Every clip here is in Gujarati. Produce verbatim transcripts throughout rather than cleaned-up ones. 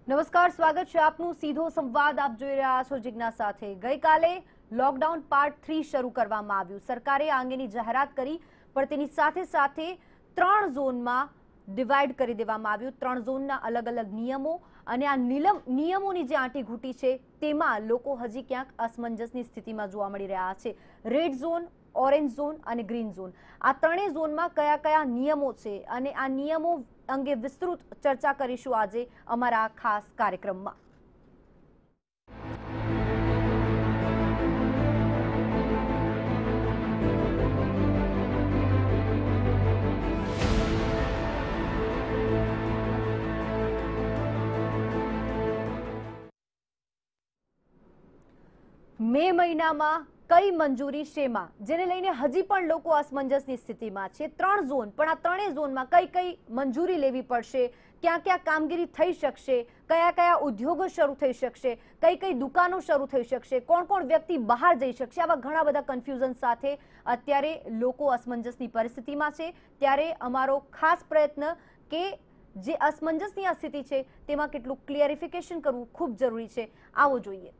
નમસ્કાર, સ્વાગત છે આપનું સીધો સંવાદ આપ જોઈ રહ્યા છો જિજ્ઞા સાથે। ગઈકાલે લોકડાઉન પાર્ટ થ્રી શરૂ કરવામાં આવ્યું। સરકારે આ અંગેની જાહેરાત કરી, પણ તેની સાથે સાથે ત્રણ ઝોનમાં ડિવાઈડ કરી દેવામાં આવ્યું। ત્રણ ઝોનના અલગ અલગ નિયમો અને આ નિયમોની જે આંટીઘૂંટી છે તેમાં લોકો હજી ક્યાંક અસમંજસની સ્થિતિમાં જોવા મળી રહ્યા છે। રેડ ઝોન, ઓરેન્જ ઝોન અને ગ્રીન ઝોન, આ ત્રણેય ઝોનમાં કયા કયા નિયમો છે અને આ નિયમો અંગે વિસ્તૃત ચર્ચા કરીશું આજે અમારા ખાસ કાર્યક્રમમાં। મે મહિનામાં કઈ મંજૂરી શેમાં, જેને લઈને હજી પણ લોકો અસમંજસની સ્થિતિમાં છે। ત્રણ ઝોન, પણ આ ત્રણેય ઝોનમાં કઈ કઈ મંજૂરી લેવી પડશે, ક્યાં ક્યાં કામગીરી થઈ શકશે, કયા કયા ઉદ્યોગો શરૂ થઈ શકશે, કઈ કઈ દુકાનો શરૂ થઈ શકશે, કોણ કોણ વ્યક્તિ બહાર જઈ શકશે, આવા ઘણા બધા કન્ફ્યુઝન સાથે અત્યારે લોકો અસમંજસની પરિસ્થિતિમાં છે। ત્યારે અમારો ખાસ પ્રયત્ન કે જે અસમંજસની આ સ્થિતિ છે તેમાં કેટલું ક્લિયરિફિકેશન કરવું ખૂબ જરૂરી છે, આવો જોઈએ।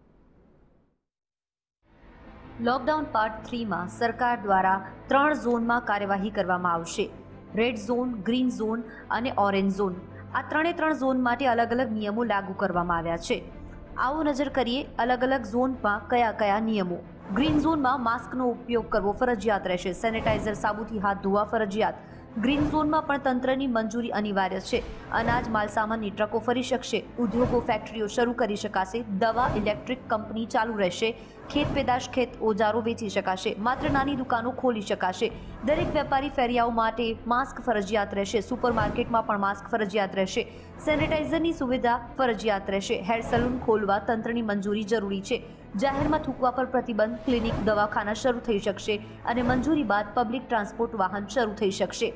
લોકડાઉન પાર્ટ થ્રીમાં સરકાર દ્વારા ત્રણ ઝોનમાં કાર્યવાહી કરવામાં આવશે। રેડ ઝોન, ગ્રીન ઝોન અને ઓરેન્જ ઝોન, આ ત્રણે ત્રણ ઝોન માટે અલગ અલગ નિયમો લાગુ કરવામાં આવ્યા છે। આવો નજર કરીએ અલગ અલગ ઝોનમાં કયા કયા નિયમો। ગ્રીન ઝોનમાં માસ્કનો ઉપયોગ કરવો ફરજિયાત રહેશે, સેનેટાઇઝર સાબુથી હાથ ધોવા ફરજિયાત। ગ્રીન ઝોનમાં પણ તંત્રની મંજૂરી અનિવાર્ય છે। અનાજ માલસામાનની ટ્રકો ફરી શકશે, ઉદ્યોગો ફેક્ટરીઓ શરૂ કરી શકાશે, દવા ઇલેક્ટ્રિક કંપની ચાલુ રહેશે, ખેત પેદાશ ખેત ઓજારો વેચી શકાશે, માત્ર નાની દુકાનો ખોલી શકાશે। દરેક વેપારી ફેરિયાઓ માટે માસ્ક ફરજિયાત રહેશે, સુપરમાર્કેટમાં પણ માસ્ક ફરજિયાત રહેશે, સેનેટાઇઝરની સુવિધા ફરજિયાત રહેશે। હેર સલૂન ખોલવા તંત્રની મંજૂરી જરૂરી છે। જાહેરમાં થૂકવા પર પ્રતિબંધ, ક્લિનિક દવાખાના શરૂ થઈ શકશે અને મંજૂરી બાદ પબ્લિક ટ્રાન્સપોર્ટ વાહન શરૂ થઈ શકશે।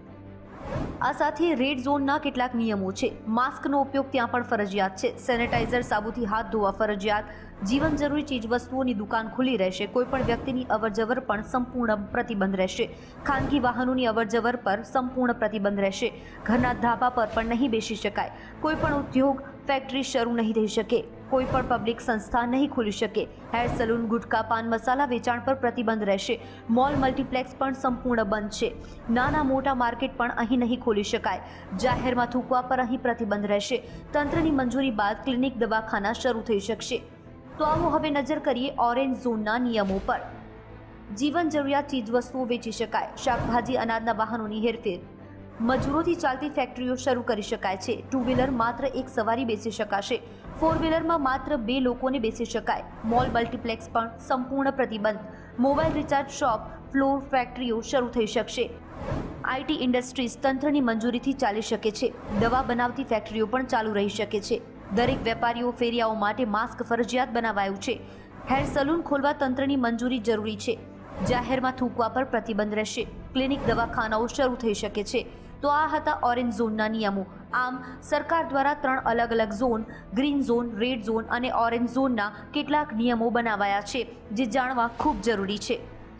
આ સાથે રેડ ઝોનના કેટલાક નિયમો છે। માસ્કનો ઉપયોગ ત્યાં પણ ફરજિયાત છે, સેનેટાઇઝર સાબુથી હાથ ધોવા ફરજિયાત, જીવન જરૂરી ચીજવસ્તુઓની દુકાન ખુલ્લી રહેશે, કોઈપણ વ્યક્તિની અવરજવર પણ સંપૂર્ણ પ્રતિબંધ રહેશે। ખાનગી વાહનોની અવરજવર પર સંપૂર્ણ પ્રતિબંધ રહેશે। ઘરના ધાબા પર પણ નહીં બેસી શકાય, કોઈપણ ઉદ્યોગ ફેક્ટરી શરૂ નહીં થઈ શકે, કોઈ પણ પબ્લિક સંસ્થા નહીં ખુલી શકે। હેર સલૂન, ગુટકા, પાન મસાલા વેચાણ પર પ્રતિબંધ રહેશે। મોલ, મલ્ટીપ્લેક્સ પણ સંપૂર્ણ બંધ છે। નાના મોટા માર્કેટ પણ અહીં નહીં ખોલી શકાય। જાહેરમાં થૂકવા પર અહીં પ્રતિબંધ રહેશે। તંત્રની મંજૂરી બાદ ક્લિનિક દવાખાના શરૂ થઈ શકશે। તો આવો હવે નજર કરીએ ઓરેન્જ ઝોનના નિયમો પર। જીવન જરૂરિયાત ચીજવસ્તુઓ વેચી શકાય, શાકભાજી અનાજના વાહનોની હેરફેર, મજૂરોથી ચાલતી ફેક્ટરીઓ શરૂ કરી શકાય છે। ટુ વ્હીલર માત્ર એક સવારી બેસી શકાશે, ફોર વ્હીલરમાં માત્ર બે લોકોને બેસી શકાય। મોલ, મલ્ટીપ્લેક્સ પણ સંપૂર્ણ પ્રતિબંધ। મોબાઈલ રિચાર્જ શોપ, ફ્લોર ફેક્ટરીઓ શરૂ થઈ શકશે। આઈટી ઇન્ડસ્ટ્રીઝ તંત્રની મંજૂરીથી ચાલી શકે છે। દવા બનાવતી ફેક્ટરીઓ પણ ચાલુ રહી શકે છે। દરેક વેપારીઓ ફેરિયાઓ માટે માસ્ક ફરજિયાત બનાવાયું છે। હેર સલૂન ખોલવા તંત્રની મંજૂરી જરૂરી છે। જાહેરમાં થૂકવા પર પ્રતિબંધ રહેશે। ક્લિનિક દવાખાનાઓ શરૂ થઈ શકે છે। તો આ હતા ઓરેન્જ ઝોનના નિયમો। આમ સરકાર દ્વારા ત્રણ અલગ અલગ zone, green zone, red zone અને ઓરેન્જ ઝોનના કેટલાક નિયમો બનાવાયા છે, જે જાણવા ખૂબ જરૂરી છે।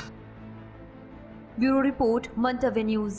બ્યુરો રિપોર્ટ, મંતવ્ય ન્યૂઝ।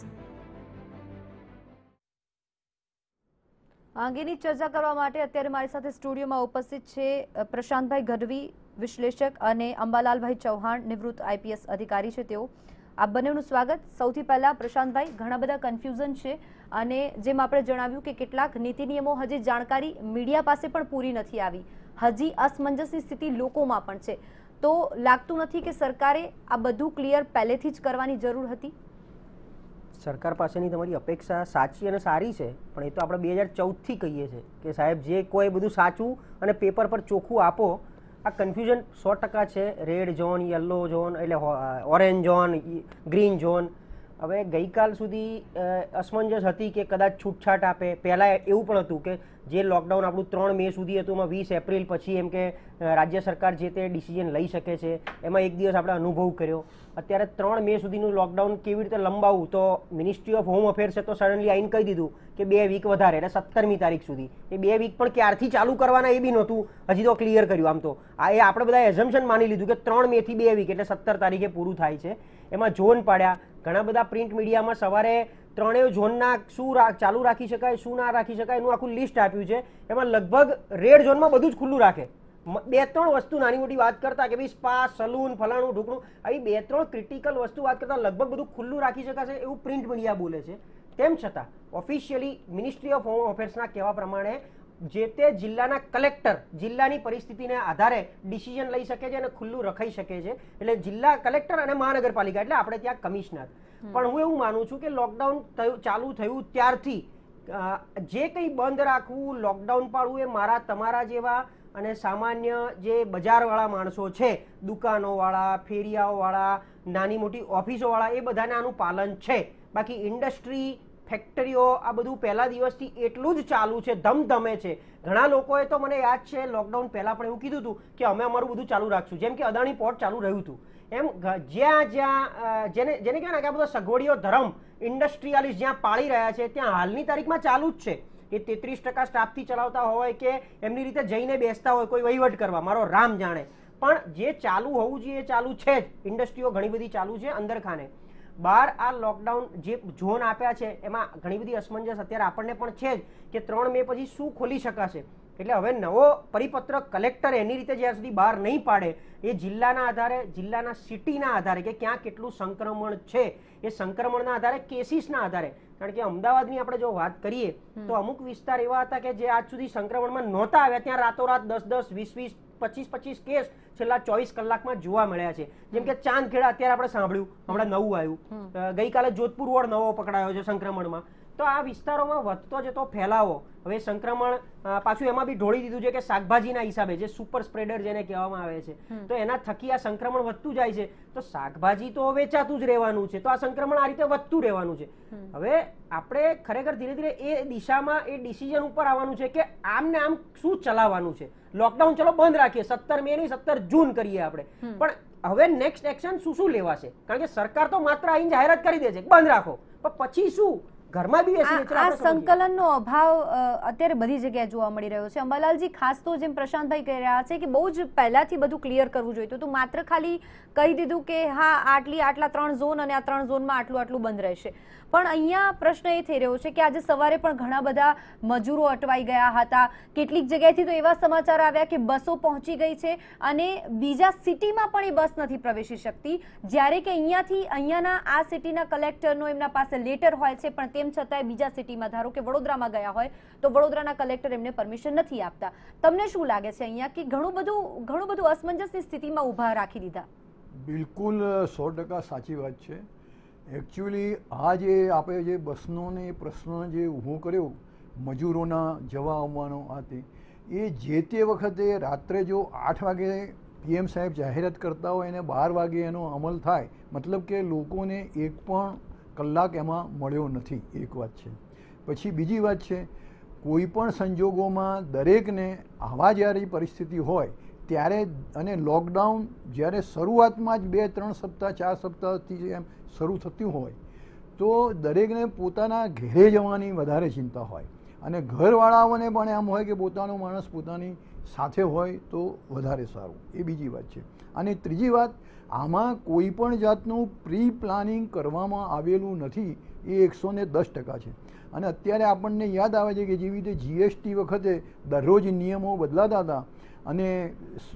આ અંગેની ચર્ચા કરવા માટે અત્યારે મારી સાથે સ્ટુડિયોમાં ઉપસ્થિત છે પ્રશાંતભાઈ ગઢવી, વિશ્લેષક, અને અંબાલાલભાઈ ચૌહાણ, નિવૃત્ત આઈપીએસ અધિકારી છે તેઓ। આપ બંનેનું સ્વાગત। સૌથી પહેલા પ્રશાંતભાઈ, ઘણા બધા કન્ફ્યુઝન છે અને જેમ આપણે જણાવ્યું કે કેટલાક નીતિ નિયમો હજી જાણકારી મીડિયા પાસે પણ પૂરી નથી આવી, હજી અસમંજસની સ્થિતિ લોકોમાં પણ છે, તો લાગતું નથી કે સરકારે આ બધું ક્લિયર પહેલેથી જ કરવાની જરૂર હતી? સરકાર પાસેની તમારી અપેક્ષા સાચી અને સારી છે, પણ એ તો આપણે બે હજાર ચૌદથી કહીએ છીએ કે સાહેબ જે કોઈ બધું સાચું અને પેપર પર ચોખ્ખું આપો। આ કન્ફ્યુઝન સો ટકા છે। રેડ ઝોન, યલો ઝોન એટલે ઓરેન્જ ઝોન, ગ્રીન ઝોન, હવે ગઈકાલ સુધી અસમંજસ હતી કે કદાચ છૂટછાટ આપે। પહેલાં એવું પણ હતું કે જે લોકડાઉન આપણું ત્રણ મે સુધી હતું એમાં વીસ એપ્રિલ પછી એમ કે રાજ્ય સરકાર જે તે ડિસિઝન લઈ શકે છે, એમાં એક દિવસ આપણે અનુભવ કર્યો। અત્યારે ત્રણ મે સુધીનું લોકડાઉન કેવી રીતે લંબાવવું, તો મિનિસ્ટ્રી ઓફ હોમ અફેર્સે તો સડનલી આવીને કહી દીધું કે બે વીક વધારે, એટલે સત્તરમી તારીખ સુધી। એ બે વીક પણ ક્યારથી ચાલુ કરવાના એ બી નહોતું હજી તો ક્લિયર કર્યું। આમ તો આ એ આપણે બધા એઝમ્પશન માની લીધું કે ત્રણ મે થી બે વીક એટલે સત્તર તારીખે પૂરું થાય છે। એમાં ઝોન પાડ્યા, ઘણા બધા પ્રિન્ટ મીડિયામાં સવારે ત્રણેય ઝોનના શું ચાલુ રાખી શકાય, શું ના રાખી શકાય એનું આખું લિસ્ટ આપ્યું છે. એમાં લગભગ રેડ ઝોનમાં બધું જ ખુલ્લું રાખે. બે ત્રણ વસ્તુ નાની મોટી વાત કરતા કે ભાઈ સ્પા, સલૂન, ફલાણું ઢોકણું, આવી બે ત્રણ ક્રિટિકલ વસ્તુ વાત કરતા લગભગ બધું ખુલ્લું રાખી શકાશે એવું પ્રિન્ટ મીડિયા બોલે છે. તેમ છતાં ઓફિશિયલી મિનિસ્ટ્રી ઓફ હોમ અફેર્સના કહેવા પ્રમાણે જે તે જિલ્લાના કલેક્ટર જિલ્લાની પરિસ્થિતિને આધારે ડિસિઝન લઈ શકે છે અને ખુલ્લું રખાઈ શકે છે. એટલે જિલ્લા કલેક્ટર અને મહાનગરપાલિકા એટલે આપણે ત્યાં કમિશનર. પણ હું એવું માનું છું કે લોકડાઉન ચાલુ થયું ત્યારથી જે કંઈ બંધ રાખવું, લોકડાઉન પાડવું એ મારા તમારા જેવા અને સામાન્ય જે બજારવાળા માણસો છે, દુકાનોવાળા, ફેરિયાઓવાળા, નાની મોટી ઓફિસોવાળા, એ બધાને આનું પાલન છે. બાકી ઇન્ડસ્ટ્રી, ફેક્ટરીઓ આ બધું પહેલા દિવસથી એટલું જ ચાલુ છે, ધમધમે છે. ઘણા લોકોએ તો મને યાદ છે લોકડાઉન પહેલાં પણ એવું કીધું હતું કે અમે અમારું બધું ચાલુ રાખશું, જેમ કે અદાણી પોર્ટ ચાલુ રહ્યું હતું. એમ જ્યાં જ્યાં જેને જેને કહેવાય ને કે આ બધો સગવડીઓ ધર્મ ઇન્ડસ્ટ્રીયાલિસ્ટ જ્યાં પાળી રહ્યા છે ત્યાં હાલની તારીખમાં ચાલુ જ છે. એ તેત્રીસ ટકા સ્ટાફથી ચલાવતા હોય કે એમની રીતે જઈને બેસતા હોય કોઈ વહીવટ કરવા, મારો રામ જાણે. પણ જે ચાલુ હોવું જોઈએ એ ચાલુ છે જ. ઇન્ડસ્ટ્રીઓ ઘણી બધી ચાલુ છે અંદર ખાને. બહાર આ લોકડાઉન જે ઝોન આપ્યા છે એમાં ઘણી બધી અસમંજસ અત્યારે આપણને પણ છે જ કે ત્રણ મે પછી શું ખોલી શકાશે. એટલે હવે નવો પરિપત્ર કલેક્ટર એની રીતે જ્યાં સુધી બહાર નહીં પાડે એ જિલ્લાના આધારે, જિલ્લાના સિટીના આધારે કે ક્યાં કેટલું સંક્રમણ છે એ સંક્રમણના આધારે, કેસીસના આધારે. કારણ કે અમદાવાદની આપણે જો વાત કરીએ તો અમુક વિસ્તાર એવા હતા કે જે આજ સુધી સંક્રમણમાં નહોતા આવ્યા, ત્યાં રાતોરાત દસ દસ વીસ વીસ પચીસ પચીસ કેસ છેલ્લા ચોવીસ કલાકમાં જોવા મળ્યા છે. જેમ કે ચાંદખેડા અત્યારે આપણે સાંભળ્યું, હમણાં નવું આવ્યું. ગઈકાલે જોધપુર વોર્ડ નવો પકડાયો છે સંક્રમણમાં. તો આ વિસ્તારોમાં વધતો જતો ફેલાવો, હવે સંક્રમણ પાછું એમાં બી ઢોળી દીધું છે કે શાકભાજીના હિસાબે, જે સુપર સ્પ્રેડર જેને કહેવામાં આવે છે, તો એના થકી આ સંક્રમણ વધતું જાય છે. તો શાકભાજી તો વેચાતું જ રહેવાનું છે, તો આ સંક્રમણ આ રીતે વધતું રહેવાનું છે. હવે આપણે ખરેખર ધીરે ધીરે એ દિશામાં એ ડિસિઝન ઉપર આવવાનું છે કે આમ ને આમ શું ચલાવવાનું છે. લોકડાઉન ચલો બંધ રાખીએ, સત્તર મે ની સત્તર જૂન કરીએ આપણે, પણ હવે નેક્સ્ટ એક્શન શું શું લેવાશે? કારણ કે સરકાર તો માત્ર આઈને જાહેરાત કરી દે છે બંધ રાખો, પણ પછી શું? ઘરમાં બી આ સંકલનનો અભાવ અત્યારે બધી જગ્યાએ જોવા મળી રહ્યો છે. અંબાલાલજી, ખાસ તો જેમ પ્રશાંતભાઈ કહી રહ્યા છે કે બહુ જ પહેલાથી બધું ક્લિયર કરવું જોઈએ તો માત્ર ખાલી કહી દીધું કે હા આટલી આટલા ત્રણ ઝોન અને આ ત્રણ ઝોનમાં આટલું આટલું બંધ રહેશે. પણ અહીંયા પ્રશ્ન એ થઈ રહ્યો છે કે આજે સવારે પણ ઘણા બધા મજૂરો અટવાઈ ગયા હતા. કેટલીક જગ્યાએથી તો એવા સમાચાર આવ્યા કે બસો પહોંચી ગઈ છે અને બીજા સિટીમાં પણ એ બસ નથી પ્રવેશી શકતી, જ્યારે કે અહીંયાથી અહીંયાના આ સિટીના કલેક્ટરનો એમના પાસે લેટર હોય છે, પણ તેમ છતાંય બીજા સિટીમાં, ધારો કે વડોદરામાં ગયા હોય તો વડોદરાના કલેક્ટર એમને પરમિશન નથી આપતા. તમને શું લાગે છે અહીંયા કે ઘણું બધું ઘણું બધું અસમંજસની સ્થિતિમાં ઊભા રાખી દીધા? બિલકુલ સો ટકા સાચી વાત છે. એકચ્યુઅલી આ જે આપણે જે બસનો ને પ્રશ્ન જે ઊભો કર્યો મજૂરોના જવા આવવાનો આ તે, એ જે તે વખતે રાત્રે જો આઠ વાગે પીએમ સાહેબ જાહેરાત કરતા હોય અને બાર વાગે એનો અમલ થાય, મતલબ કે લોકોને એક પણ કલાક એમાં મળ્યો નથી. એક વાત છે. પછી બીજી વાત છે, કોઈ પણ સંજોગોમાં દરેકને આવા જ્યારે પરિસ્થિતિ હોય ત્યારે, અને લોકડાઉન જ્યારે શરૂઆતમાં જ બે ત્રણ સપ્તાહ ચાર સપ્તાહથી એમ શરૂ થતું હોય તો દરેકને પોતાના ઘરે જવાની વધારે ચિંતા હોય, અને ઘરવાળાઓને પણ એમ હોય કે પોતાનો માણસ પોતાની સાથે હોય તો વધારે સારું. એ બીજી વાત છે. અને ત્રીજી વાત, આમાં કોઈ પણ જાતનું પ્રી પ્લાનિંગ કરવામાં આવેલું નથી, એ એકસો ને દસ ટકા છે. અને અત્યારે આપણને યાદ આવે છે કે જેવી રીતે જીએસટી વખતે દરરોજ નિયમો બદલાતા હતા અને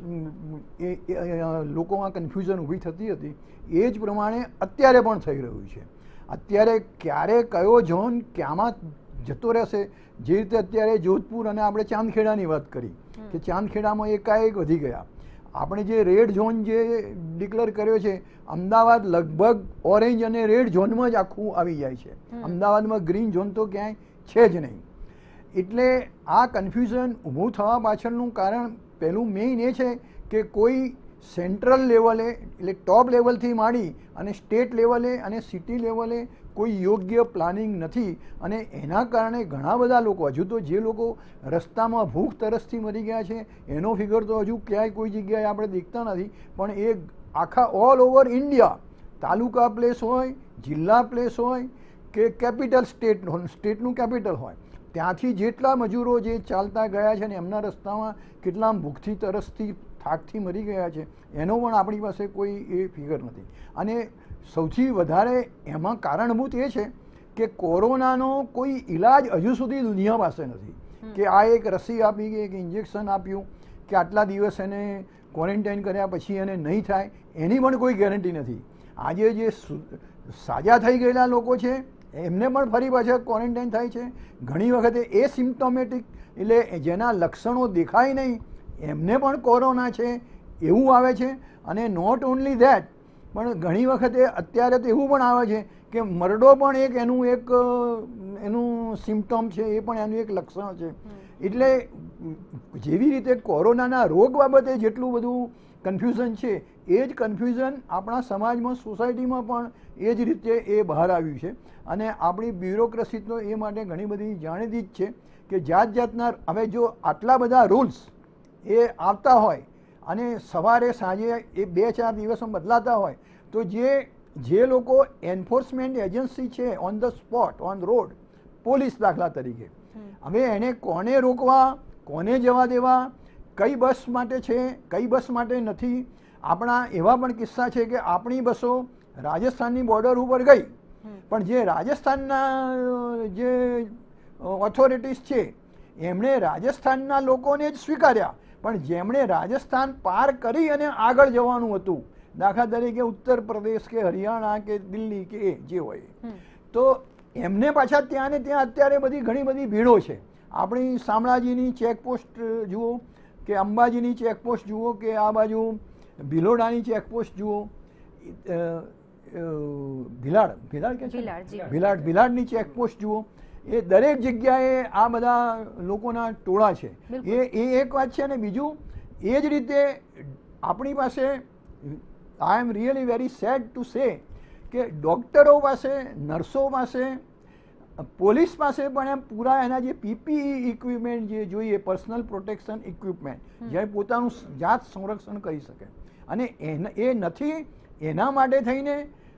એ લોકોમાં કન્ફ્યુઝન ઊભી થતી હતી, એ જ પ્રમાણે અત્યારે પણ થઈ રહ્યું છે. અત્યારે ક્યારે કયો ઝોન ક્યાંમાં જતો રહેશે, જે રીતે અત્યારે જોધપુર અને આપણે ચાંદખેડાની વાત કરી કે ચાંદખેડામાં એકાએક વધી ગયા. આપણે જે રેડ ઝોન જે ડિક્લેર કર્યો છે, અમદાવાદ લગભગ ઓરેન્જ અને રેડ ઝોનમાં જ આખું આવી જાય છે. અમદાવાદમાં ગ્રીન ઝોન તો ક્યાંય છે જ નહીં. એટલે આ કન્ફ્યુઝન ઊભું થવા પાછળનું કારણ પહેલું મેઇન એ છે કે કોઈ સેન્ટ્રલ લેવલે એટલે ટોપ લેવલથી માંડી અને સ્ટેટ લેવલે અને સિટી લેવલે કોઈ યોગ્ય પ્લાનિંગ નથી, અને એના કારણે ઘણા બધા લોકો, હજુ તો જે લોકો રસ્તામાં ભૂખ તરસથી મરી ગયા છે એનો ફિગર તો હજુ ક્યાંય કોઈ જગ્યાએ આપણે દેખતા નથી, પણ એ આખા all over India, taluka place હોય, જિલ્લા પ્લેસ હોય કે કેપિટલ સ્ટેટ સ્ટેટનું કેપિટલ હોય, ત્યાંથી જેટલા મજૂરો જે ચાલતા ગયા છે ને એમના રસ્તામાં કેટલા ભૂખથી તરસથી થાકથી મરી ગયા છે એનો પણ આપણી પાસે કોઈ એ ફિગર નથી. અને સૌથી વધારે એમાં કારણભૂત એ છે કે કોરોનાનો કોઈ ઈલાજ હજુ સુધી દુનિયા પાસે નથી, કે આ એક રસી આપી કે એક ઇન્જેક્શન આપ્યું કે આટલા દિવસ એને ક્વોરન્ટાઇન કર્યા પછી એને નહીં થાય એની પણ કોઈ ગેરંટી નથી. આજે જે સાજા થઈ ગયેલા લોકો છે એમને પણ ફરી પાછા ક્વોરન્ટાઇન થાય છે. ઘણી વખતે એ સિમ્પ્ટોમેટિક એટલે જેના લક્ષણો દેખાય નહીં એમને પણ કોરોના છે એવું આવે છે. અને નોટ ઓનલી ધેટ, પણ ઘણી વખતે અત્યારે તો એવું પણ આવે છે કે મરડો પણ એક એનું એક એનું સિમ્પટમ છે, એ પણ એનું એક લક્ષણ છે. એટલે જેવી રીતે કોરોનાના રોગ બાબતે જેટલું બધું કન્ફ્યુઝન છે એ જ કન્ફ્યુઝન આપણા સમાજમાં, સોસાયટીમાં પણ એ જ રીતે એ બહાર આવ્યું છે. અને આપણી બ્યુરોક્રેસી તો એ માટે ઘણી બધી જાણીતી જ છે કે જાત જાતના હવે જો આટલા બધા રૂલ્સ એ આવતા હોય અને સવારે સાંજે એ બે ચાર દિવસમાં બદલાતા હોય તો જે જે લોકો એન્ફોર્સમેન્ટ એજન્સી છે on the spot on road, police દાખલા તરીકે, હવે એને કોને રોકવા, કોને જવા દેવા, કઈ બસ માટે છે કઈ બસ માટે નથી. આપણા એવા પણ કિસ્સા છે કે આપણી બસો રાજસ્થાનની બોર્ડર ઉપર ગઈ પણ જે રાજસ્થાનના જે ઓથોરિટીઝ છે એમણે રાજસ્થાનના લોકોને જ સ્વીકાર્યા, પણ જેમણે રાજસ્થાન પાર કરી અને આગળ જવાનું હતું, દાખલા તરીકે ઉત્તર પ્રદેશ કે હરિયાણા કે દિલ્હી કે જે હોય, તો એમને પાછા ત્યાં ને ત્યાં અત્યારે બધી ઘણી બધી ભીડો છે. આપણી શામળાજીની ચેકપોસ્ટ જુઓ કે અંબાજીની ચેકપોસ્ટ જુઓ કે આ બાજુ ભિલોડાની ચેકપોસ્ટ જુઓ, ભિલાડ ભિલાડ કે ભિલાડ ભિલાડની ચેકપોસ્ટ જુઓ, એ દરેક જગ્યાએ આ બધા લોકોના ટોળા છે. એ એ એક વાત છે. અને બીજું એ જ રીતે આપણી પાસે I am really very sad to say કે ડૉક્ટરો પાસે, નર્સો પાસે, પોલીસ પાસે પણ એમ પૂરા એના જે પીપીઈ ઇક્વિપમેન્ટ જે જોઈએ, પર્સનલ પ્રોટેક્શન ઇક્વિપમેન્ટ, જે પોતાનું જાત સંરક્ષણ કરી શકે, અને એ નથી. એના માટે થઈને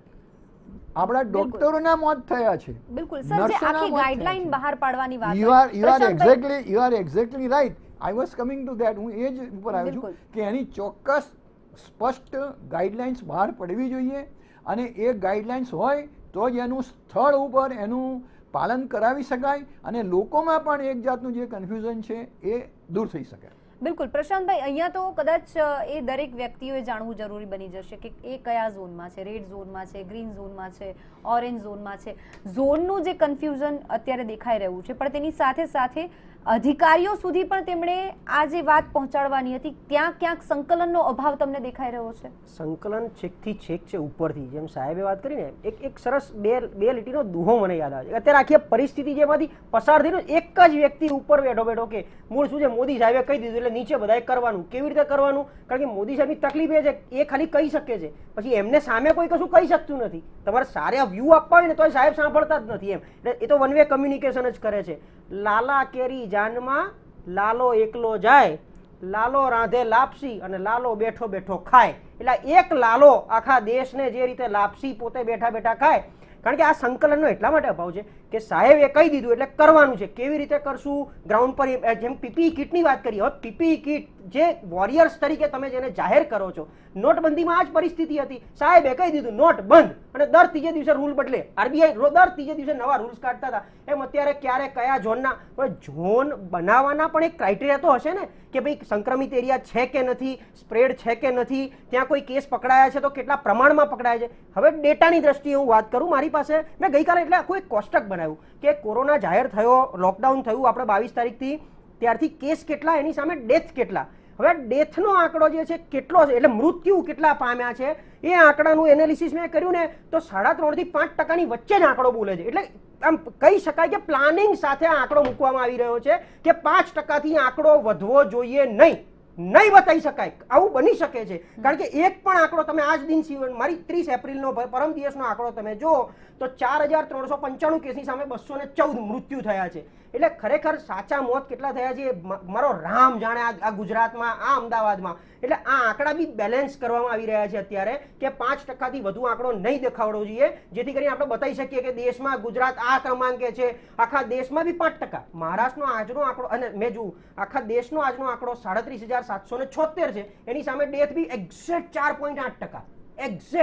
આપણા ડોક્ટરોના મોત થયા છે. બિલકુલ સર, જે આખી ગાઈડલાઈન બહાર પાડવાની વાત, you are you are exactly you are exactly right. I was coming to that. હું એ જ ઉપર આવ્યો છું કે એની ચોક્કસ સ્પષ્ટ ગાઈડલાઇન્સ બહાર પડવી જોઈએ, અને એ ગાઈડલાઇન્સ હોય તો જ એનું સ્થળ ઉપર એનું પાલન કરાવી શકાય અને લોકોમાં પણ એક જાતનું જે કન્ફ્યુઝન છે એ દૂર થઈ શકે. બિલકુલ પ્રશાંતભાઈ, અહીંયા તો કદાચ એ દરેક વ્યક્તિઓએ જાણવું જરૂરી બની જશે કે એ કયા ઝોનમાં છે, રેડ ઝોનમાં છે, ગ્રીન ઝોનમાં છે, ઓરેન્જ ઝોનમાં છે. ઝોનનું જે કન્ફ્યુઝન અત્યારે દેખાઈ રહ્યું છે, પણ તેની સાથે સાથે અધિકારીઓ સુધી પણ તેમણે આ જે વાત પહોંચાડવાની હતી ત્યાં ક્યાંક સંકલનનો અભાવ તમને દેખાઈ રહ્યો છે. સંકલન છેકથી છેક છે ઉપરથી, જેમ સાહેબે વાત કરીને એક એક સરસ બે બે લીટીનો દુહો મને યાદ આવે છે. અત્યારે આખી પરિસ્થિતિ જેમાંથી પસાર થઈને એક જ વ્યક્તિ ઉપર બેઠો બેઠો કે મૂળ શું છે, મોદી સાહેબે કહી દીધું એટલે નીચે બધાએ કરવાનું. કેવી રીતે કરવાનું? કારણ કે મોદી સાહેબની તકલીફ એ છે એ ખાલી કહી શકે છે, પછી એમને સામે કોઈ કશું કહી શકતું નથી. તમારે સારા વ્યૂ આપવા હોય ને તો સાહેબ સાંભળતા જ નથી. એમ એટલે એ તો વન વે કમ્યુનિકેશન જ કરે છે. લાલા કેરી જાનમાં લાલો એકલો જાય, લાલો રાંધે લાપસી અને લાલો બેઠો બેઠો ખાય. એટલે એક લાલો આખા દેશને જે રીતે લાપસી પોતે બેઠા બેઠા ખાય. કારણ કે આ સંકલનનો એટલા માટે અભાવ છે કે સાહેબે કહી દીધું એટલે કરવાનું છે. કેવી રીતે કરશું? ગ્રાઉન્ડ પર જેમ પીપીઈ કિટની વાત કરી, હવે પીપીઈ કિટ જે વોરિયર્સ તરીકે તમે જેને જાહેર કરો છો, નોટબંધીમાં આ જ પરિસ્થિતિ હતી. સાહેબે કહી દીધું નોટ બંધ, અને દર ત્રીજે દિવસે રૂલ બદલે. આરબીઆઈ દર ત્રીજે દિવસે નવા રૂલ્સ કાઢતા હતા. એમ અત્યારે ક્યારે કયા ઝોનના ઝોન બનાવવાના પણ એક ક્રાઇટેરિયા તો હશે ને કે ભાઈ સંક્રમિત એરિયા છે કે નથી, સ્પ્રેડ છે કે નથી, ત્યાં કોઈ કેસ પકડાયા છે તો કેટલા પ્રમાણમાં પકડાયા છે. હવે ડેટાની દ્રષ્ટિએ હું વાત કરું, મારી પાસે મેં ગઈકાલે એટલે આખું એક કોષ્ટક બનાવ્યું કે કોરોના જાહેર થયો, લોકડાઉન થયું આપણે બાવીસ તારીખથી, ત્યારથી કેસ કેટલા, એની સામે ડેથ કેટલા. હવે ડેથનો આંકડો જે છે કેટલો છે, એટલે મૃત્યુ કેટલા પામ્યા છે, એ આંકડાનું એનાલિસિસ મેં કર્યું ને તો સાડા ત્રણ થી પાંચ ટકાની વચ્ચે જ આંકડો બોલે છે. એટલે આમ કહી શકાય કે પ્લાનિંગ સાથે આ આંકડો મૂકવામાં આવી રહ્યો છે કે પાંચ ટકાથી આંકડો વધવો જોઈએ નહીં. નહીં બતાવી શકાય, આવું બની શકે છે. કારણ કે એક પણ આંકડો તમે આજ દિન મારી ત્રીસ એપ્રિલનો પરમ દિવસનો આંકડો તમે જો તો ચાર હજાર ત્રણસો પંચાણું કેસની સામે બસો ને ચૌદ મૃત્યુ થયા છે. એટલે ખરેખર સાચા મોત કેટલા થયા છે મારો રામ જાણે આ ગુજરાતમાં, આ અમદાવાદમાં. એટલે આ આંકડા બી બેલેન્સ કરવામાં આવી રહ્યા છે અત્યારે કે પાંચ ટકાથી વધુ આંકડો નહીં દેખાડવો જોઈએ, જેથી કરીને આપણે બતાવી શકીએ કે દેશમાં ગુજરાત આ ક્રમાંકે છે. આખા દેશમાં બી પાંચ ટકા. મહારાષ્ટ્રનો આજનો આંકડો, અને મેં જોયું આખા દેશનો આજનો આંકડો સાડત્રીસ હજાર સાતસો ને છોતેર છે, એની સામે ડેથ બી એક્ઝેક્ટ ચાર પોઈન્ટ આઠ ટકા એક્ઝેક્ટ.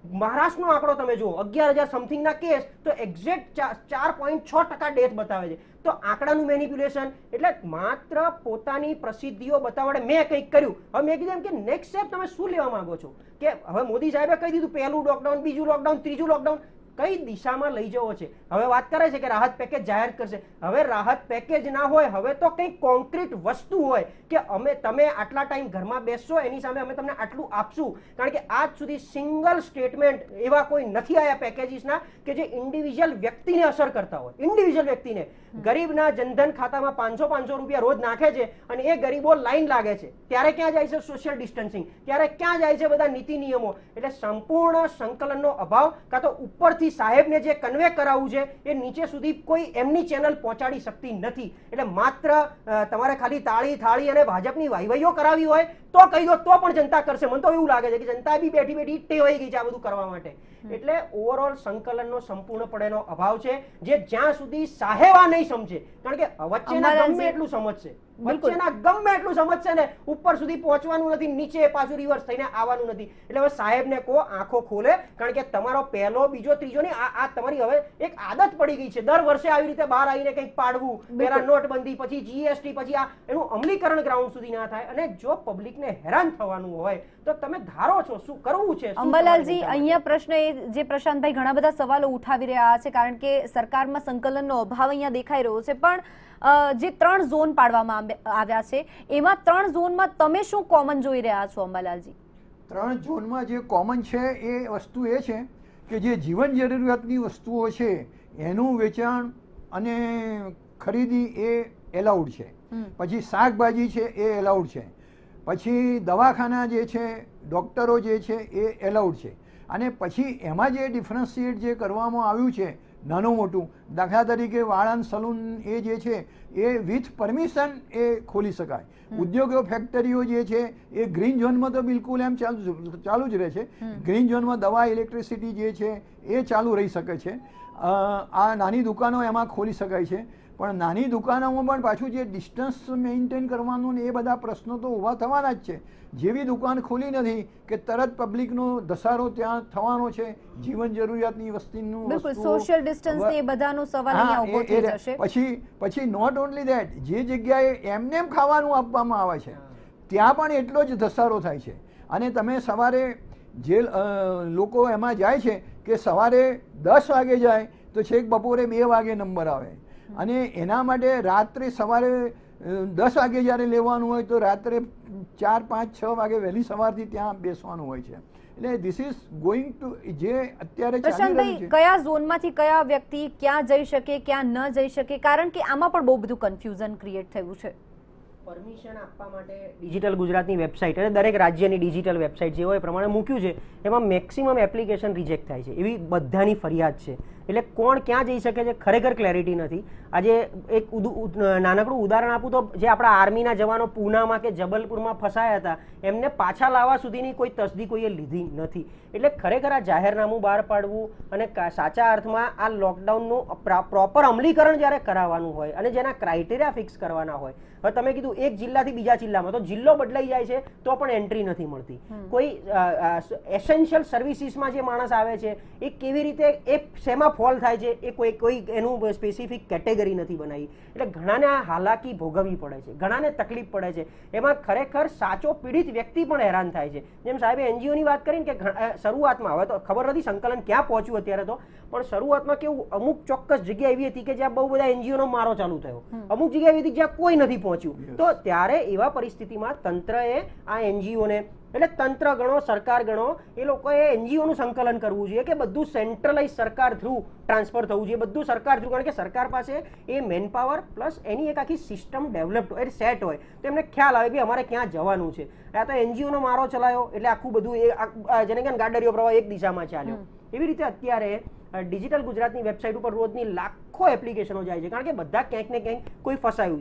મહારાષ્ટ્રનો આંકડો તમે જુઓ, અગિયાર હજાર સમથિંગના કેસ, તો એક્ઝેક્ટ ચાર પોઈન્ટ છ ટકા ડેથ બતાવે છે. તો આંકડાનું મેનિપ્યુલેશન, એટલે માત્ર પોતાની પ્રસિદ્ધિઓ બતાવવા માટે મેં કંઈક કર્યું. હવે મેં કીધું એમ કે નેક્સ્ટ સ્ટેપ તમે શું લેવા માંગો છો, કે હવે મોદી સાહેબે કહી દીધું પહેલું લોકડાઉન, બીજું લોકડાઉન, ત્રીજું લોકડાઉન, કઈ દિશામાં લઈ જવો છે. હવે વાત કરે છે કે રાહત પેકેજ જાહેર કરશે. હવે રાહત પેકેજ ના હોય, હવે તો કંઈક કોન્ક્રીટ વસ્તુ હોય કે અમે તમે આટલા ટાઈમ ઘરમાં બેસશો, એની સામે અમે તમને આટલું આપશું. કારણ કે આજ સુધી સિંગલ સ્ટેટમેન્ટ એવા કોઈ નથી આવ્યા પેકેજીસના કે જે ઇન્ડિવિજ્યુઅલ વ્યક્તિને અસર કરતા હોય. ઇન્ડિવિજ્યુઅલ વ્યક્તિને, ગરીબના જનધન ખાતામાં પાંચસો પાંચસો રૂપિયા રોજ નાખે છે અને એ ગરીબો લાઈન લાગે છે, ત્યારે ક્યાં જાય છે સોશિયલ ડિસ્ટન્સિંગ, ત્યારે ક્યાં જાય છે બધા નીતિ નિયમો. એટલે સંપૂર્ણ સંકલનનો અભાવ, કાં તો ઉપરથી સાહેબને જે કન્વે કરાવવું છે એ નીચે સુધી કોઈ એમની ચેનલ પહોંચાડી શકતી નથી. એટલે માત્ર તમારે ખાલી તાળી થાળી અને ભાજપની વાહવાહીઓ કરાવી હોય તો કહી દો, તો પણ જનતા કરશે. મને તો એવું લાગે છે કે જનતા બી બેઠી બેઠી ટેવાઈ ગઈ છે આ બધું કરવા માટે. એટલે ઓવરઓલ સંકલનનો સંપૂર્ણપણેનો અભાવ છે, જે જ્યાં સુધી સાહેબ આ નહીં સમજે, કારણ કે વચ્ચેના ગમે એટલું સમજશે, વચ્ચેના ગમે એટલું સમજશે ને ઉપર સુધી પહોંચવાનું નથી, નીચે પાછું રિવર્સ થઈને આવવાનું નથી. એટલે હવે સાહેબને કહો આંખો ખોલે, કારણ કે તમારો પહેલો બીજો ત્રીજો ને આ તમારી હવે એક આદત પડી ગઈ છે. દર વર્ષે આવી રીતે બહાર આવીને કંઈક પાડવું, પહેલા નોટબંધી, પછી જીએસટી, પછી આ એનું અમલીકરણ ગ્રાઉન્ડ સુધી ના થાય. અને જો પબ્લિકને હેરાન થવાનું હોય તો તમે ધારો છો શું કરવું છે. અંબાલાલજી, અહીંયા પ્રશ્ન એ જે પ્રશાંતભાઈ ઘણા બધા સવાલો ઉઠાવી રહ્યા છે, કારણ કે સરકારમાં સંકલનનો અભાવ અહીંયા દેખાઈ રહ્યો છે. પણ જે ત્રણ ઝોન પાડવામાં આવ્યા છે એમાં ત્રણ ઝોનમાં તમે શું કોમન જોઈ રહ્યા છો અંબાલાલજી? ત્રણ ઝોનમાં જે કોમન છે એ વસ્તુ એ છે કે જે જીવન જરૂરિયાતની વસ્તુઓ છે એનું વેચાણ અને ખરીદી એ એલાઉડ છે. પછી શાકભાજી છે એ એલાઉડ છે. પછી દવાખાના જે છે, ડૉક્ટરો જે છે એ એલાઉડ છે. અને પછી એમાં જે ડિફરન્શિએટ જે કરવામાં આવ્યું છે નાનું મોટું, દાખલા તરીકે વાળંદ સલૂન એ જે છે એ વિથ પરમિશન એ ખોલી શકાય. ઉદ્યોગો ફેક્ટરીઓ જે છે એ ગ્રીન ઝોનમાં તો બિલકુલ એમ ચાલુ ચાલુ જ રહે છે. ગ્રીન ઝોનમાં દવા, ઇલેક્ટ્રિસિટી જે છે એ ચાલુ રહી શકે છે. આ નાની દુકાનો એમાં ખોલી શકાય છે. પણ નાની દુકાનોમાં પણ પાછું જે ડિસ્ટન્સ મેન્ટેન કરવાનું ને એ બધા પ્રશ્નો તો ઊભા થવાના જ છે. જેવી દુકાન ખોલી નથી કે તરત પબ્લિકનો ધસારો ત્યાં થવાનો છે. જીવન જરૂરિયાતની વસ્તુનું સોશિયલ ડિસ્ટન્સ એ બધાનો સવાલ અહીંયા ઊભો થઈ જશે. પછી પછી નોટ ઓનલી ધેટ, જે જગ્યાએ એમને એમ ખાવાનું આપવામાં આવે છે ત્યાં પણ એટલો જ ધસારો થાય છે. અને તમે સવારે જે લોકો એમાં જાય છે કે સવારે દસ વાગે જાય તો છેક બપોરે બે વાગે નંબર આવે. અને એના માટે રાત્રે સવારે દસ વાગે જ્યારે લેવાનું હોય તો રાત્રે ચાર પાંચ છ વાગે વહેલી સવારથી ત્યાં બેસવાનું હોય છે. એટલે ધીસ ઇઝ ગોઈંગ ટુ જે અત્યારે ચાલી રહ્યું છે. કયા ઝોનમાંથી કયા વ્યક્તિ ક્યાં જઈ શકે, ક્યાં ન જઈ શકે, કારણ કે આમાં પણ બહુ બધું કન્ફ્યુઝન ક્રિએટ થયું છે. પરમિશન આપવા માટે ડિજિટલ ગુજરાતની વેબસાઇટ અને દરેક રાજ્યની ડિજિટલ વેબસાઇટ જે હોય એ પ્રમાણે મૂક્યું છે, એમાં મેક્સિમમ એપ્લિકેશન રિજેક્ટ થાય છે એવી બધાની ફરિયાદ છે. એટલે કોણ ક્યાં જઈ શકે છે ખરેખર ક્લેરિટી નથી. આજે એક નાનકડું ઉદાહરણ આપું તો જે આપણા આર્મીના જવાનો પૂનામાં કે જબલપુરમાં ફસાયા હતા એમને પાછા લાવવા સુધીની કોઈ તસદી કોઈએ લીધી નથી. એટલે ખરેખર આ જાહેરનામું બહાર પાડવું અને સાચા અર્થમાં આ લોકડાઉનનું પ્રોપર અમલીકરણ જ્યારે કરાવવાનું હોય અને જેના ક્રાઇટેરિયા ફિક્સ કરવાના હોય. હવે તમે કીધું એક જિલ્લાથી બીજા જિલ્લામાં, તો જિલ્લો બદલાઈ જાય છે તો પણ એન્ટ્રી નથી મળતી. કોઈ એસેન્શિયલ સર્વિસીસમાં જે માણસ આવે છે એ કેવી રીતે એ શેમાં ફોલ થાય છે એ કોઈ કોઈ એનું સ્પેસિફિક કેટેગરી નથી બનાવી. એટલે ઘણાને આ હાલાકી ભોગવવી પડે છે, ઘણાને તકલીફ પડે છે. એમાં ખરેખર સાચો પીડિત વ્યક્તિ પણ હેરાન થાય છે. જેમ સાહેબે એનજીઓની વાત કરીને કે શરૂઆતમાં, હવે તો ખબર નથી સંકલન ક્યાં પહોંચ્યું અત્યારે તો, પણ શરૂઆતમાં કેવું અમુક ચોક્કસ જગ્યા એવી હતી કે જ્યાં બહુ બધા એનજીઓનો મારો ચાલુ થયો, અમુક જગ્યા એવી હતી જ્યાં કોઈ નથી પહોંચ્યું. તો ત્યારે એવા પરિસ્થિતિમાં તંત્રએ આ એનજીઓને, એટલે તંત્ર ગણો, સરકાર ગણો, એ લોકોએ એનજીઓનું સંકલન કરવું જોઈએ કે બધું સેન્ટ્રલાઇઝ સરકાર થ્રુ ટ્રાન્સફર થવું જોઈએ, બધું સરકાર થ્રુ. કારણ કે સરકાર પાસે એ મેન પાવર પ્લસ એની એક આખી સિસ્ટમ ડેવલપ હોય, સેટ હોય, તો એમને ખ્યાલ આવે કે અમારે ક્યાં જવાનું છે. આ તો એનજીઓનો મારો ચલાયો એટલે આખું બધું એ જેને કે ગાડરીઓ પ્રવાહ એક દિશામાં ચાલ્યો. એવી રીતે અત્યારે ડિજિટલ ગુજરાતની વેબસાઇટ ઉપર રોજની લાખો એપ્લિકેશનો જાય છે, કારણ કે બધા ક્યાંક ને ક્યાંક કોઈ ફસાયું છે.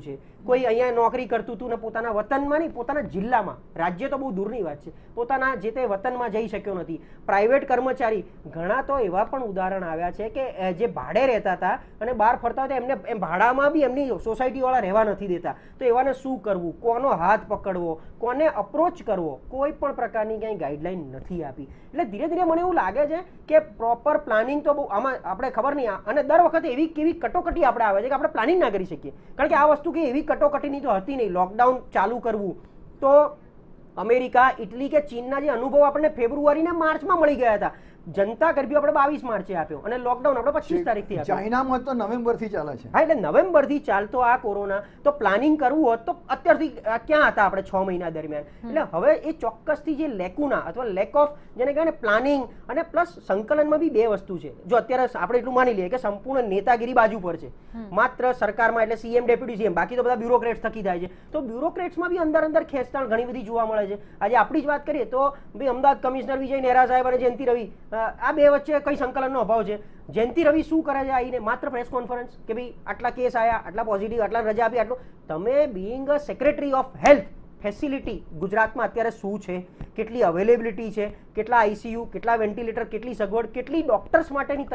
કોઈ અહીંયા નોકરી કરતું હતું ને પોતાના વતનમાં નહીં પોતાના જિલ્લામાં, રાજ્ય તો બહુ દૂરની વાત છે, પોતાના જે તે વતનમાં જઈ શક્યો નથી. પ્રાઇવેટ કર્મચારી ઘણા તો એવા પણ ઉદાહરણ આવ્યા છે કે જે ભાડે રહેતા હતા અને બહાર ફરતા હતા, એમને એમ ભાડામાં બી એમની સોસાયટીવાળા રહેવા નથી દેતા. તો એવાને શું કરવું, કોનો હાથ પકડવો, કોને અપ્રોચ કરવો, કોઈ પણ પ્રકારની કંઈ ગાઈડલાઈન નથી આપી. એટલે ધીરે ધીરે મને એવું લાગે છે કે પ્રોપર પ્લાનિંગ તો બહુ આમાં આપણે ખબર નહીં, અને દર વખતે એવી કેવી કટોકટી આપણે આવે છે કે આપણે પ્લાનિંગ ના કરી શકીએ. કારણ કે આ વસ્તુ કે એવી કટોકટીની તો હતી નહીં. લોકડાઉન ચાલુ કરવું તો અમેરિકા, ઇટલી કે ચીનના જે અનુભવ આપણને ફેબ્રુઆરી ને માર્ચમાં મળી ગયા હતા. જનતા કર્ફ્યુ આપણે બાવીસ માર્ચે આપ્યો અને લોકડાઉન આપણે પચીસ તારીખથી આપ્યો. ચાઇનામાં તો નવેમ્બર થી ચાલે છે. હા, એટલે નવેમ્બર થી ચાલતો આ કોરોના, તો પ્લાનિંગ કરવું હોત તો અત્યારથી ક્યાં હતા આપણે છ મહિના દરમિયાન. એટલે હવે એ ચોક્કસથી જે લેકુના અથવા લેક ઓફ જેને કહેવાય ને પ્લાનિંગ અને પ્લસ સંકલનમાં બી બે વસ્તુ છે. જો અત્યારે આપણે એટલું માની લઈએ કે સંપૂર્ણ નેતાગીરી બાજુ પર છે, માત્ર સરકારમાં એટલે સીએમ ડેપ્યુટી સીએમ, બાકી તો બધા બ્યુરોક્રેટ્સ થકી થાય છે. તો બ્યુરોક્રેટ્સમાં બી અંદર અંદર ખેંચતાણ ઘણી બધી જોવા મળે છે. આજે આપણી જ વાત કરીએ તો ભાઈ અમદાવાદ કમિશનર વિજય નેહરા સાહેબ અને જયંતિ રવિ, આ બે વચ્ચે કઈ સંકલનનો અભાવ છે. જયંતિ રવિ શું કરે છે આવીને માત્ર પ્રેસ કોન્ફરન્સ કે ભાઈ આટલા કેસ આવ્યા, આટલા પોઝિટિવ, આટલા રજા આપી, આટલું. તમે being a secretary of health facility ગુજરાતમાં અત્યારે શું છે, કેટલી અવેલેબિલિટી છે, કેટલા આઈસીયુ, કેટલા વેન્ટિલેટર, કેટલી સગવડ, કેટલી ડોક્ટર્સ માટેની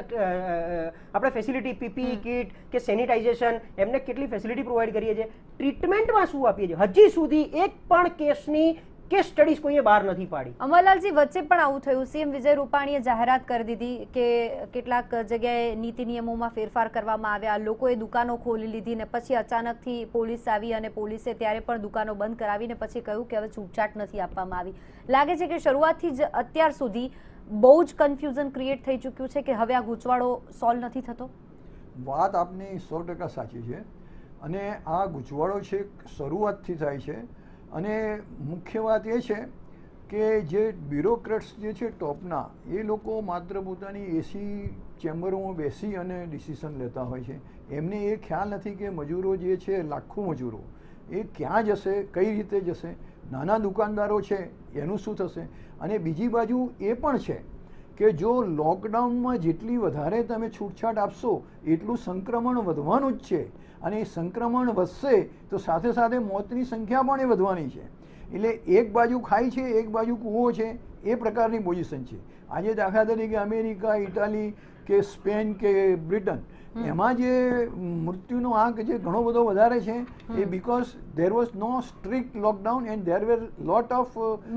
આપણે ફેસિલિટી, પીપીઈ કિટ કે સેનિટાઇઝેશન, એમને કેટલી ફેસિલિટી પ્રોવાઈડ કરીએ છીએ, ટ્રીટમેન્ટમાં શું આપીએ છીએ, હજી સુધી એક પણ કેસની કેસ સ્ટડીઝ કોઈએ બહાર નથી પાડી. અમરલાલજી, વચ્ચે પણ આવું થયું. સીએમ વિજય રૂપાણીએ જાહેરાત કરી દીધી કે કેટલાક જગ્યાએ નીતિ નિયમોમાં ફેરફાર કરવામાં આવ્યા, લોકોએ દુકાનો ખોલી લીધી ને પછી અચાનકથી પોલીસ આવી અને પોલીસે ત્યારે પણ દુકાનો બંધ કરાવીને પછી કહ્યું કે હવે છૂટછાટ નથી આપવામાં આવી. લાગે છે કે શરૂઆતથી જ અત્યાર સુધી બહુ જ કન્ફ્યુઝન ક્રિએટ થઈ ચૂક્યું છે કે હવે આ ગૂંચવાડો સોલ્વ નથી થતો. વાત આપની સો ટકા સાચી છે અને આ ગૂંચવાડો છે શરૂઆતથી થાય છે. અને મુખ્ય વાત એ છે કે જે બ્યુરોક્રેટ્સ જે છે ટોપના, એ લોકો માત્ર પોતાની એસી ચેમ્બરોમાં બેસી અને ડિસિઝન લેતા હોય છે. એમને એ ખ્યાલ નથી કે મજૂરો જે છે, લાખો મજૂરો, એ ક્યાં જશે, કઈ રીતે જશે, નાના દુકાનદારો છે એનું શું થશે. અને બીજી બાજુ એ પણ છે કે જો લોકડાઉનમાં જેટલી વધારે તમે છૂટછાટ આપશો એટલું સંક્રમણ વધવાનું જ છે. અને એ સંક્રમણ વધશે તો સાથે સાથે મોતની સંખ્યા પણ એ વધવાની છે. એટલે એક બાજુ ખાય છે, એક બાજુ કૂવો છે, એ પ્રકારની પોઝિશન છે. આજે દાખલા તરીકે અમેરિકા, ઇટાલી કે સ્પેન કે બ્રિટન, એમાં જે મૃત્યુનો આંક જે ઘણો બધો વધારે છે એ because there was no strict lockdown and there were lot of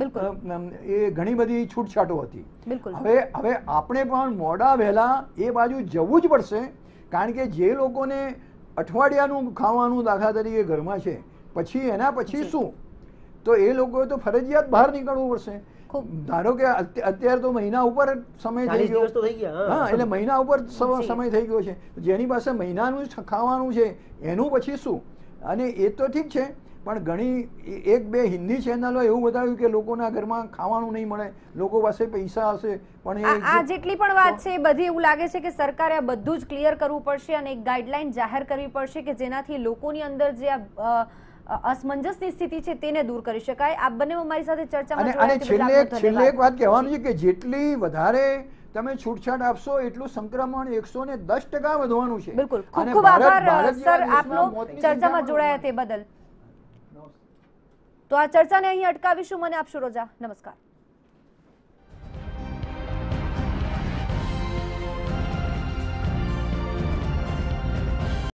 એ ઘણી બધી છૂટછાટો હતી. હવે હવે આપણે પણ મોડા વહેલા એ બાજુ જવું જ પડશે. કારણ કે જે લોકોને અઠવાડિયાનું ખાવાનું દાખલા તરીકે ઘરમાં છે, પછી એના પછી શું, તો એ લોકોએ તો ફરજિયાત બહાર નીકળવું પડશે. ધારો કે અત્યારે તો મહિના ઉપર સમય થઈ ગયો. હા, એટલે મહિના ઉપર સમય થઈ ગયો છે. જેની પાસે મહિનાનું ખાવાનું છે એનું પછી શું. અને એ તો ઠીક છે, પણ ઘણી એક બે હિન્દી ચેનલો એવું બતાવ્યું કે લોકોના ઘરમાં ખાવાનું નહીં મળે, લોકો પાસે પૈસા હશે પણ આ જેટલી પણ વાત છે એ બધી એવું લાગે છે કે સરકારે આ બધું જ ક્લિયર કરવું પડશે અને એક ગાઈડલાઈન જાહેર કરવી પડશે કે જેનાથી લોકોની અંદર જે આ અસમંજસની સ્થિતિ છે તેને દૂર કરી શકાય. આપ બંને અમારી સાથે ચર્ચામાં જોડાયા. અને છેલ્લે છેલ્લે એક વાત કહેવાનું છે કે જેટલી વધારે તમે છૂટછાટ આપશો એટલું સંક્રમણ એકસો ને દસ ટકા વધવાનું છે. બિલકુલ. ખૂબ ખૂબ આભાર સર આપનો ચર્ચામાં જોડાયા તે બદલ. તો આ ચર્ચાને અહીં અટકાવીશું. મને આપશો રજા. નમસ્કાર.